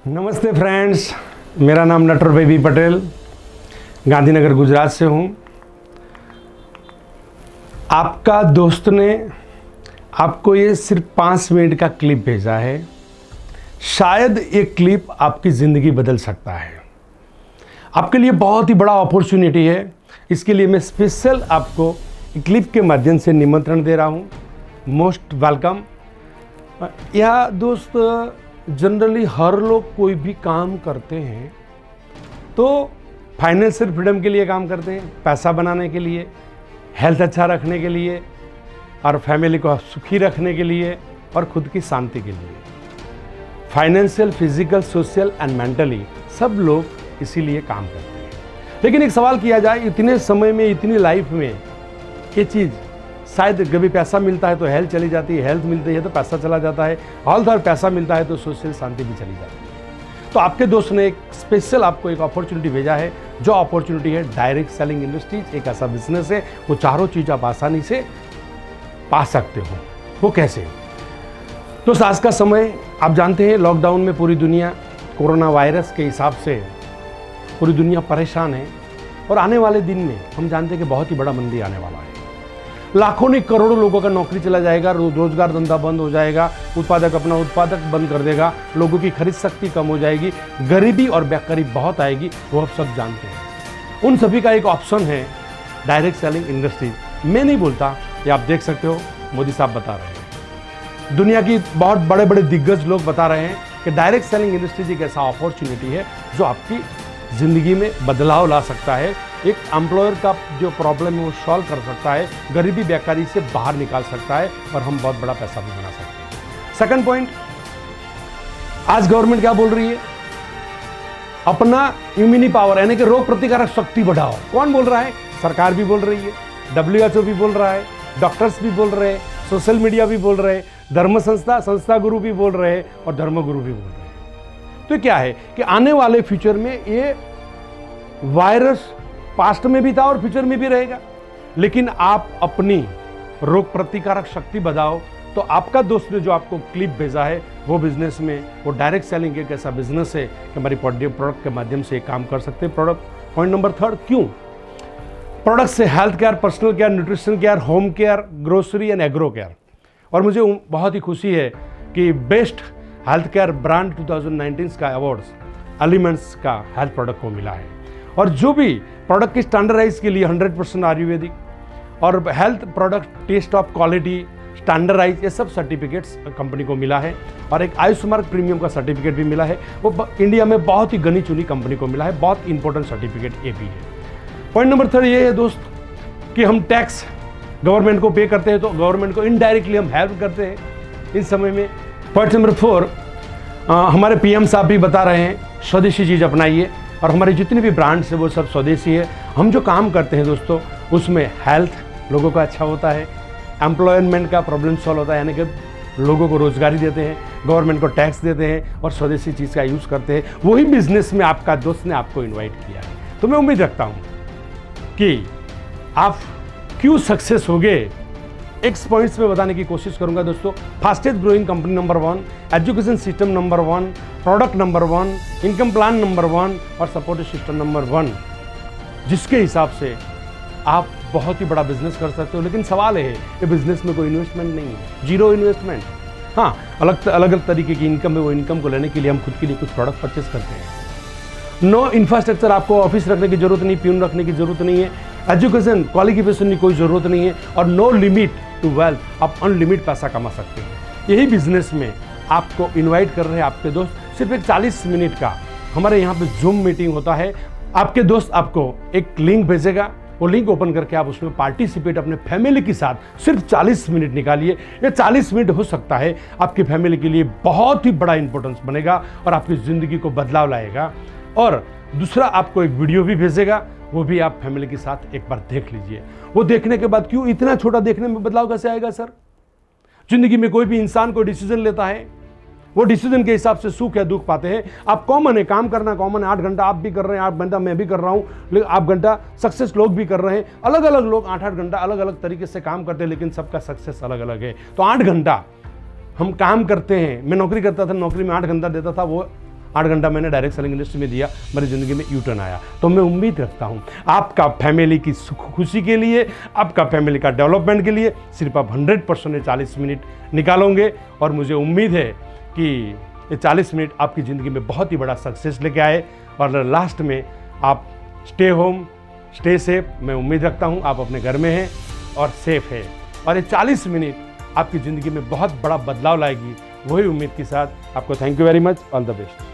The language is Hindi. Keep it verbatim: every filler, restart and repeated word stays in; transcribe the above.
नमस्ते फ्रेंड्स, मेरा नाम नटवर बेबी पटेल, गांधीनगर गुजरात से हूँ। आपका दोस्त ने आपको ये सिर्फ पाँच मिनट का क्लिप भेजा है। शायद ये क्लिप आपकी ज़िंदगी बदल सकता है। आपके लिए बहुत ही बड़ा अपॉर्चुनिटी है। इसके लिए मैं स्पेशल आपको क्लिप के माध्यम से निमंत्रण दे रहा हूँ। Most welcome. यह दोस्त, जनरली हर लोग कोई भी काम करते हैं तो फाइनेंशियल फ्रीडम के लिए काम करते हैं, पैसा बनाने के लिए, हेल्थ अच्छा रखने के लिए और फैमिली को सुखी रखने के लिए और खुद की शांति के लिए। Financial, physical, social and mentally सब लोग इसीलिए काम करते हैं। लेकिन एक सवाल किया जाए, इतने समय में, इतनी लाइफ में ये चीज़, शायद कभी पैसा मिलता है तो हेल्थ चली जाती है, हेल्थ मिलती है तो पैसा चला जाता है, हेल्थ और पैसा मिलता है तो सोशल शांति भी चली जाती है। तो आपके दोस्त ने एक स्पेशल आपको एक अपॉर्चुनिटी भेजा है। जो अपॉर्चुनिटी है डायरेक्ट सेलिंग इंडस्ट्रीज, एक ऐसा बिजनेस है वो चारों चीज़ आप आसानी से पा सकते हो। वो कैसे? दोस्त, आज का समय आप जानते हैं, लॉकडाउन में पूरी दुनिया कोरोना वायरस के हिसाब से पूरी दुनिया परेशान है और आने वाले दिन में हम जानते हैं कि बहुत ही बड़ा मंदी आने वाला है। लाखों नहीं करोड़ों लोगों का नौकरी चला जाएगा, रोजगार धंधा बंद हो जाएगा, उत्पादक अपना उत्पादक बंद कर देगा, लोगों की खरीद शक्ति कम हो जाएगी, गरीबी और बेकारी बहुत आएगी, वो आप सब जानते हैं। उन सभी का एक ऑप्शन है डायरेक्ट सेलिंग इंडस्ट्रीज। मैं नहीं बोलता, ये आप देख सकते हो, मोदी साहब बता रहे हैं, दुनिया की बहुत बड़े बड़े दिग्गज लोग बता रहे हैं कि डायरेक्ट सेलिंग इंडस्ट्रीज एक ऐसा अपॉर्चुनिटी है जो आपकी ज़िंदगी में बदलाव ला सकता है। एक एम्प्लॉयर का जो प्रॉब्लम है वो सॉल्व कर सकता है, गरीबी बेकारी से बाहर निकाल सकता है और हम बहुत बड़ा पैसा भी बना सकते हैं। सेकंड पॉइंट, आज गवर्नमेंट क्या बोल रही है? अपना इम्यूनिटी पावर यानी कि रोग प्रतिकारक शक्ति बढ़ाओ। कौन बोल रहा है? सरकार भी बोल रही है, डब्ल्यू एच ओ भी बोल रहा है, डॉक्टर्स भी बोल रहे हैं, सोशल मीडिया भी बोल रहे हैं, धर्म संस्था संस्था गुरु भी बोल रहे हैं और धर्म गुरु भी बोल रहे हैं। तो क्या है कि आने वाले फ्यूचर में ये वायरस पास्ट में भी था और फ्यूचर में भी रहेगा, लेकिन आप अपनी रोग प्रतिकारक शक्ति बढ़ाओ। तो आपका दोस्त ने जो आपको क्लिप भेजा है वो बिजनेस में, वो डायरेक्ट सेलिंग एक ऐसा बिजनेस है कि हमारी प्रोडक्ट के माध्यम से काम कर सकते हैं। प्रोडक्ट पॉइंट नंबर थर्ड, क्यों? प्रोडक्ट से health care, personal care, nutrition care, home care, grocery and agro care. और मुझे बहुत ही खुशी है कि best health care brand two thousand nineteen का अवार्ड्स एलिमेंट्स का हेल्थ प्रोडक्ट को मिला है। और जो भी प्रोडक्ट की स्टैंडर्डाइज के लिए हंड्रेड परसेंट आयुर्वेदिक और health product test of quality standardize, ये सब सर्टिफिकेट्स कंपनी को मिला है। और एक आयुष्मार्क प्रीमियम का सर्टिफिकेट भी मिला है, वो इंडिया में बहुत ही गनी चुनी कंपनी को मिला है। बहुत इंपॉर्टेंट सर्टिफिकेट ये भी है। पॉइंट नंबर थर्ड ये है दोस्त कि हम टैक्स गवर्नमेंट को पे करते हैं तो गवर्नमेंट को इनडायरेक्टली हम हेल्प करते हैं इस समय में। पॉइंट नंबर फोर, हमारे पीएम साहब भी बता रहे हैं स्वदेशी चीज़ अपनाइए और हमारी जितनी भी ब्रांड्स है वो सब स्वदेशी है। हम जो काम करते हैं दोस्तों उसमें हेल्थ लोगों का अच्छा होता है, एम्प्लॉयमेंट का प्रॉब्लम सॉल्व होता है, यानी कि लोगों को रोजगारी देते हैं, गवर्नमेंट को टैक्स देते हैं और स्वदेशी चीज़ का यूज़ करते हैं। वही बिजनेस में आपका दोस्त ने आपको इन्वाइट किया है। तो मैं उम्मीद रखता हूँ कि आप क्यों सक्सेस हो गए, एक्स पॉइंट्स में बताने की कोशिश करूंगा दोस्तों। Fastest growing company number one, education system number one, product number one, income plan number one और सपोर्ट सिस्टम नंबर वन, जिसके हिसाब से आप बहुत ही बड़ा बिजनेस कर सकते हो। लेकिन सवाल है कि बिजनेस में कोई इन्वेस्टमेंट नहीं है, जीरो इन्वेस्टमेंट। हाँ, अलग अलग अलग तरीके की इनकम है, वो इनकम को लेने के लिए हम खुद के लिए कुछ प्रोडक्ट परचेस करते हैं। नो इंफ्रास्ट्रक्चर, आपको ऑफिस रखने की जरूरत नहीं, प्यून रखने की जरूरत नहीं है, एजुकेशन क्वालिफिकेशन की कोई ज़रूरत नहीं है और नो लिमिट टू वेल्थ, आप अनलिमिट पैसा कमा सकते हैं। यही बिजनेस में आपको इनवाइट कर रहे हैं आपके दोस्त। सिर्फ एक चालीस मिनट का हमारे यहाँ पे जूम मीटिंग होता है। आपके दोस्त आपको एक लिंक भेजेगा, वो लिंक ओपन करके आप उसमें पार्टिसिपेट अपने फैमिली के साथ सिर्फ चालीस मिनट निकालिए। ये चालीस मिनट हो सकता है आपकी फैमिली के लिए बहुत ही बड़ा इंपॉर्टेंस बनेगा और आपकी ज़िंदगी को बदलाव लाएगा। और दूसरा, आपको एक वीडियो भी भेजेगा, वो भी आप फैमिली के साथ एक बार देख लीजिए। वो देखने के बाद, क्यों इतना छोटा देखने में बदलाव कैसे आएगा सर? जिंदगी में कोई भी इंसान कोई डिसीजन लेता है, वो डिसीजन के हिसाब से सुख या दुख पाते हैं। आप कॉमन है, काम करना कॉमन है, आठ घंटा आप भी कर रहे हैं, आठ घंटा मैं भी कर रहा हूँ, लेकिन आठ घंटा सक्सेस लोग भी कर रहे हैं। अलग अलग लोग आठ आठ घंटा अलग अलग तरीके से काम करते हैं, लेकिन सबका सक्सेस अलग अलग है। तो आठ घंटा हम काम करते हैं, मैं नौकरी करता था, नौकरी में आठ घंटा देता था, वो आठ घंटा मैंने डायरेक्ट सेलिंग इंडस्ट्री में दिया, मेरी ज़िंदगी में यू टर्न आया। तो मैं उम्मीद रखता हूँ आपका फैमिली की सुख खुशी के लिए, आपका फैमिली का डेवलपमेंट के लिए सिर्फ आप हंड्रेड परसेंट चालीस मिनट निकालोगे, और मुझे उम्मीद है कि ये चालीस मिनट आपकी ज़िंदगी में बहुत ही बड़ा सक्सेस लेके आए, और लास्ट में आप स्टे होम, स्टे सेफ। मैं उम्मीद रखता हूँ आप अपने घर में हैं और सेफ है, और ये चालीस मिनट आपकी ज़िंदगी में बहुत बड़ा बदलाव लाएगी। वही उम्मीद के साथ आपको thank you very much, all the best.